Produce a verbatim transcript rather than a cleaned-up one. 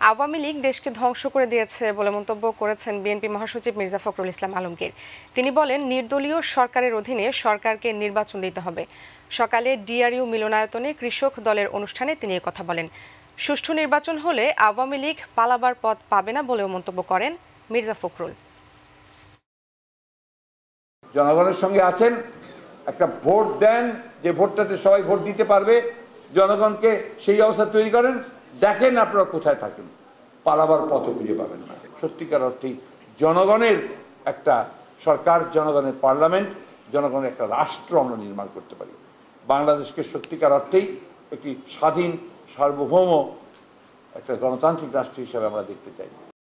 আওয়ামী লীগ দেশকে ধ্বংস করে দিয়েছে বলে মন্তব্য করেছেন বিএনপি মহাসচিব মির্জা ফখরুল ইসলাম আলমগীর। তিনি বলেন, নির্দলীয় সরকারের অধীনে সরকারকে নির্বাচন দিতে হবে। সকালে ডিআরইউ মিলনায়তনে কৃষক দলের অনুষ্ঠানে তিনি কথা বলেন। সুষ্ঠু নির্বাচন হলে আওয়ামী লীগ পালাবার পথ পাবে না বলেও মন্তব্য করেন মির্জা ফখরুল। জনগণের সঙ্গে আছেন, একটা ভোট দেন, যে ভোটটাতে সবাই ভোট দিতে পারবে, জনগণকে সেই অবস্থা তৈরি করেন। দেখেন আপনারা কোথায় থাকেন, পালাবার পথ খুঁজে পাবেন না। সত্যিকার অর্থেই জনগণের একটা সরকার, জনগণের পার্লামেন্ট, জনগণের একটা রাষ্ট্র আমরা নির্মাণ করতে পারি। বাংলাদেশকে সত্যিকার অর্থেই একটি স্বাধীন সার্বভৌম একটা গণতান্ত্রিক রাষ্ট্র হিসাবে আমরা দেখতে চাই।